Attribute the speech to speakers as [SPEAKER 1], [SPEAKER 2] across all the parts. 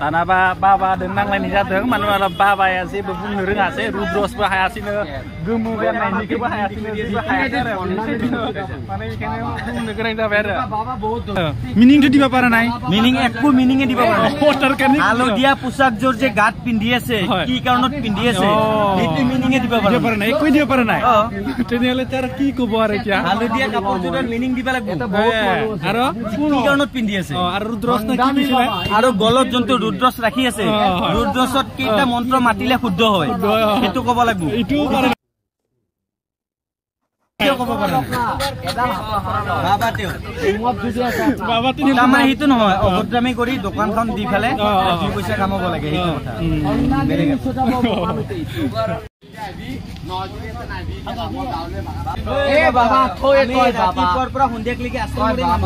[SPEAKER 1] दानाबा बाबादों नांलायनाय जादों मानो होनोब्ला बाबाया जेबो बुंनो रोङासै रुद्रसबो हायासैनो गोमो गाननायनिखौबो हायासैनो जेबो हायाखै आरो माने बेखायनो बुंनो गोनां जाबाय आरो মিনিংটো দিবা পাৰা নাই
[SPEAKER 2] মিনিং একো মিনিংয়ে দিবা পাৰা নাই হালদিয়া পোছাকযোৰ যে গাত পিন্ধি আছে কি কাৰণত পিন্ধি আছে এইটো মিনিংয়ে দিবা পাৰা নাই
[SPEAKER 1] একো দিবা পাৰা নাই তেনেহলে তাৰ কি ক'ব আৰু এতিয়া
[SPEAKER 2] হালদিয়া কাপোৰযোৰৰ মিনিং দিবা লাগিব
[SPEAKER 1] আৰু
[SPEAKER 2] কি কাৰণত পিন্ধি আছে
[SPEAKER 1] আৰু ৰুদ্ৰস কি পিছিলে
[SPEAKER 2] আৰু গলত যোনটো ৰুদ্ৰস ৰাখি আছে ৰুদ্ৰসত কেইটা মন্ত্ৰ মাতিলে শুদ্ধ হয় সেইটো ক'ব লাগিব
[SPEAKER 1] এইটো
[SPEAKER 2] সেইটো নহয় অভদ্ৰামি কৰি দোকানখন দি ফেলে দুই পইচা কামাব লাগে সেইটো কথা সন্ধিয়াকলৈকে আছে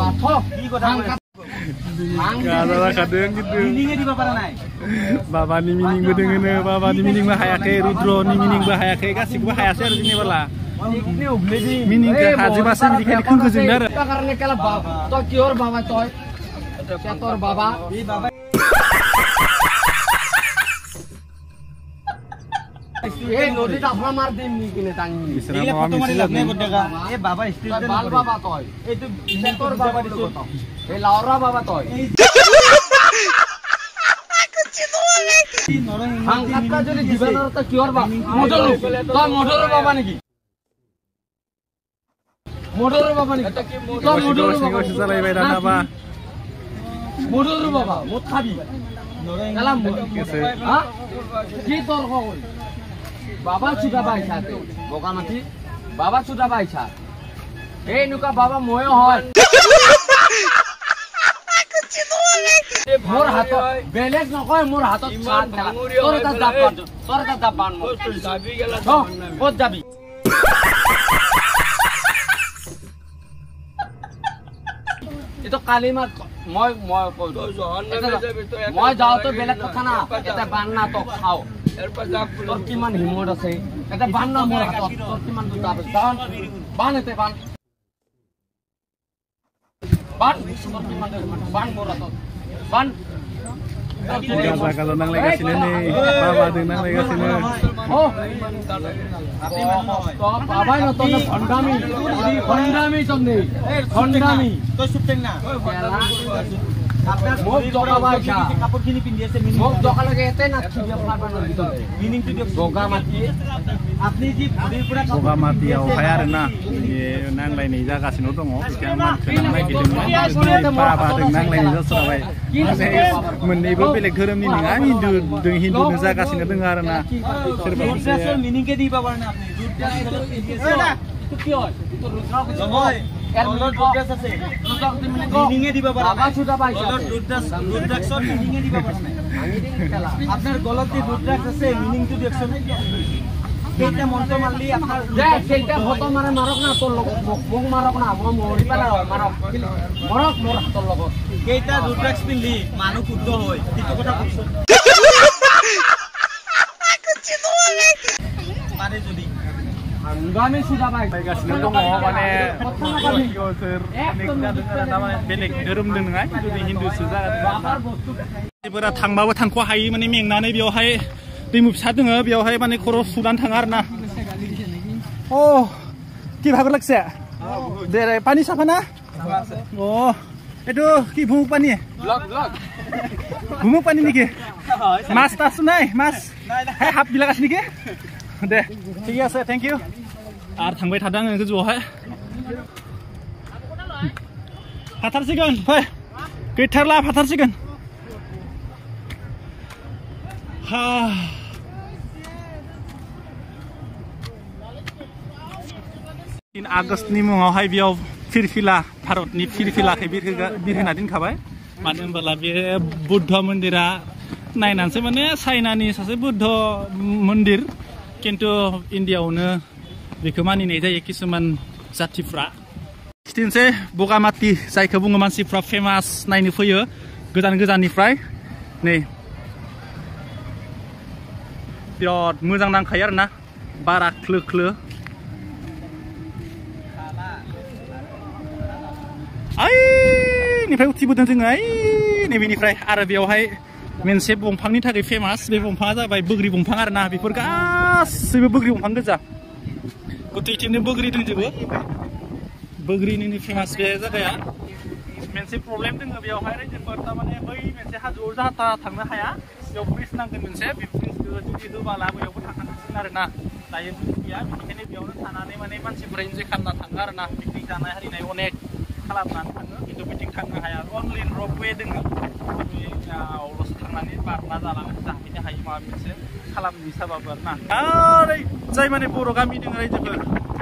[SPEAKER 1] बाबानि मिनिंबो दोङोनो बाबानि मिनिंबो हायाखै रुद्रनि मिनिंबो हायाखै गासिखौबो हायासै आरो जेनेबाला मिनिंखौ हाजोबासो बिदिखायनो खोंखोजोंनो आरो
[SPEAKER 3] নদীত আপনার মার দিম নি কিনে টাঙি
[SPEAKER 2] এইলা ফটো মারি লাগনে গডেগা এ বাবা স্টিল
[SPEAKER 3] বাল বাবা তয়
[SPEAKER 2] এইটো
[SPEAKER 3] তোর বাবা দিছো এই লাউরা বাবা তয় হাঙ্গাতটা যদি দিবেন তো কিওর বাবা মোটর তয় মোটরের বাবা নাকি মোটরের বাবা নাকি তয় মোটরের বাবা
[SPEAKER 1] চালাইবাই দানাবা
[SPEAKER 3] মোটরের বাবা মত খাবি কালাম হ্যাঁ কি তোর খবর বাবা চুটা পাইছা বগামাটি বাবা চুটা পাইছা এই নুকা বাবা ময়ো হয় মোর হাত বেলেগ নকয় মোর হাতত তোর এটা জাপান ক'ত যাবি এইটো কালি মাত মই যাওঁতে বেলেগ কথা না এটা বান না তক খাও তোর কিমান হিমত আছে এটা বান না মোৰ হাতত তোৰ কিমান দুটা আছে বান এতে বান মোৰ হাতত বান
[SPEAKER 1] kalau nanglagasino ni baba din nanglagasino
[SPEAKER 3] বাবাই না তোর খন্ডামি তোমনে খন্ডামি
[SPEAKER 2] তো সুপেন না আপনার
[SPEAKER 3] মুখ দকাবাইছা
[SPEAKER 2] কাপড় কিনি পিন্ধি আছে
[SPEAKER 3] মুখ দকা লাগে এতে না কি আপনার বানার ভিতরে
[SPEAKER 2] মিনিং তো
[SPEAKER 3] বগামাটি
[SPEAKER 2] আপনি যে বুড়ির পুরা
[SPEAKER 1] बगामातियाव हाय आरो ना नांलायनाय जागासिनो दङ बिथां मानखौ नांलायगिदोंमोन बाबादों नांलायनाय जास्राबाय मोननैबो बेलेग धोरोमनि नङा हिन्दुनो जागासिनो दङ आरो ना सोरबा
[SPEAKER 2] रुद्रासर मिनिं के दिबा पारेन আপনি रुद्रासर
[SPEAKER 3] তো কি হয় তো রুদ্রাক্ষ
[SPEAKER 2] নহয় रुद्रास আছে মিনিং এ দিবা পারেন
[SPEAKER 3] বাবা ছুটা পাইছা
[SPEAKER 2] रुद्राक्षर মিনিং এ দিবা পারেন আপনার গলত যে রুদ্রাক্ষ আছে মিনিং তো দেখছেন কেইটা মন্ত্র মারলি আপনার
[SPEAKER 3] সেইটা ফটো মারে মারক না তোর লগত মুখ মারক না মই মৰি পেলা মারক মরক মোর তোর লগত
[SPEAKER 2] কেইটা রুদ্রাক্ষ পিনলি মানুহ শুদ্ধ হয় ঠিক কথা কইছো মানে যদি
[SPEAKER 3] আঙ্গামে সুদা পাই
[SPEAKER 1] गासिनो दङ माने बेलेग धोरोमदों नङा हिन्दुसो जागासिनो थांबाबो थांख' हायि माने मेंनानै बेवहाय दैमु फिसा दोङो बेवहाय माने खर' सुनानै थाङो आरो ना ओ কি ভাগৰ লাগছে দে পানী চাফা না ও এইটো কি ভুমুক পানী ভুমুক পানী নেকি মাছ তাছ নাই মাছ হাফ বিলাক আছে নেকি दे ठीक আছে थैंक यू आरो थांबाय थादों आङो गोजौआवहाय फाथारसिगोन फै गैथारला फाथारसिगोन 3 आगष्टनि मुङावहाय बेयाव फिरफिला भारतनि फिरफिलाखै बिरहोना दोनखाबाय मानो होनब्ला बे बुद्ध मन्दिरा नायनानैसो माने चाइनानि सासे बुद्ध मन्दिर किन्तु इन्डियायावनो बेखौ मानिनाय जायो किसुमान जातिफ्रा खिथिनोसै बगामाति जायखौ बुङो मानसिफ्रा फेमास नायनो फैयो गोजान गोजाननिफ्राय नै बिराद मोजां नांखायो आरोना बारा ख्लो ख्लो ओइनिफ्राय उथिबोदों जोङो ओइ नैबेनिफ्राय आरो बेयावहाय मोनसे दंफांनि थाखाय फेमास बे दंफाङा जाबाय बोग्रि दंफां आरोना बेफोर गासैबो बोग्रि दंफां गोजा गथैथिंनो बोग्रि दंजोबो बोग्रिनिनो फेमास बे जायगाया मोनसे प्रब्लेम दङ बेयावहाय रायजोफोर थारमाने बै मोनसे हाजोआव जाहाथा थांनो हाया बेयाव ब्रिज नांगोन मोनसे बे ब्रिजखौ जुदि होबाला बैयावबो थांनांसिगोन आरोना दायो ब्रिज गैया बेनिखायनो बेयावनो थानानै माने मानसिफोरा इन्जय खालामना थाङो आरोना पिकनिक जानाय हारिनाय अनेक खालामनानै थाङो खिन्थु बिथिं थांनो हाया अनलि रपवे दङ बेयावल'सो थांनानै बारना जालाङो जाहैनो हायो माबा मोनसे खालामनो हिसाबाबो आरोना ओरै जाय माने बर' गामि दङ रायजोफोर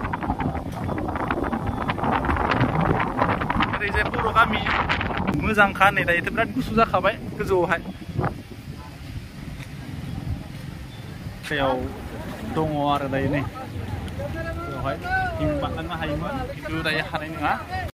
[SPEAKER 1] ओरैजाय बर' गामि मोजांखा नै दायोथ' बिराद गुसु जाखाबाय गोजौआवहाय बेयाव दङ आरो दायो नै बेवहाय बारलांनो हायोमोन खिन्थु दायो हानाय नङा